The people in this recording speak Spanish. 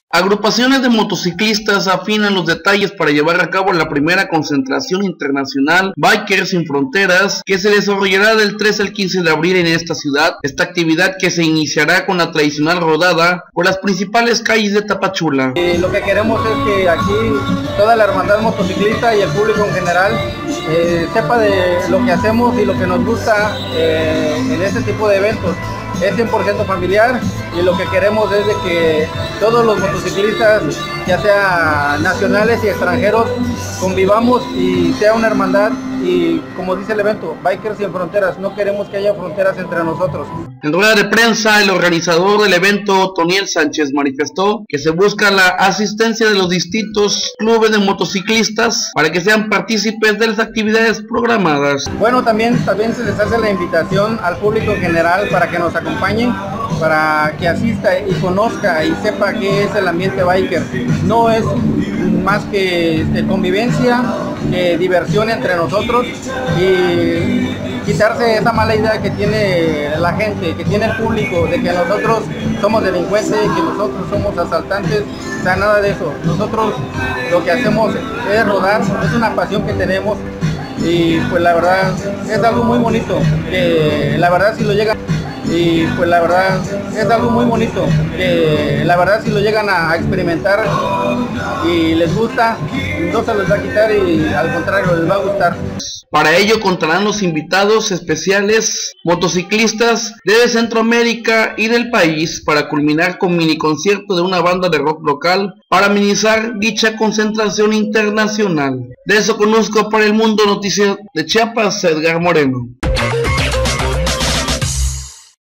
Agrupaciones de motociclistas afinan los detalles para llevar a cabo la primera concentración internacional Bikers Sin Fronteras, que se desarrollará del 13 al 15 de abril en esta ciudad. Esta actividad que se iniciará con la tradicional rodada por las principales calles de Tapachula. Lo que queremos es que aquí toda la hermandad motociclista y el público en general sepa de lo que hacemos y lo que nos gusta en este tipo de eventos. Es 100% familiar y lo que queremos es de que todos los motociclistas, ya sea nacionales y extranjeros, convivamos y sea una hermandad y, como dice el evento, Bikers Sin Fronteras, no queremos que haya fronteras entre nosotros. En rueda de prensa, el organizador del evento, Toniel Sánchez, manifestó que se busca la asistencia de los distintos clubes de motociclistas para que sean partícipes de las actividades programadas. Bueno, también se les hace la invitación al público en general para que nos acompañen, para que asista y conozca y sepa qué es el ambiente biker. No es más que convivencia, diversión entre nosotros y quitarse esa mala idea que tiene la gente, que tiene el público, de que nosotros somos delincuentes, que nosotros somos asaltantes. O sea, nada de eso. Nosotros lo que hacemos es rodar, es una pasión que tenemos y pues la verdad es algo muy bonito, que la verdad si lo llegan si lo llegan a experimentar y les gusta, no se les va a quitar y al contrario les va a gustar. Para ello contarán los invitados especiales motociclistas de Centroamérica y del país para culminar con mini concierto de una banda de rock local para amenizar dicha concentración internacional. De eso conozco para el Mundo Noticias de Chiapas, Edgar Moreno.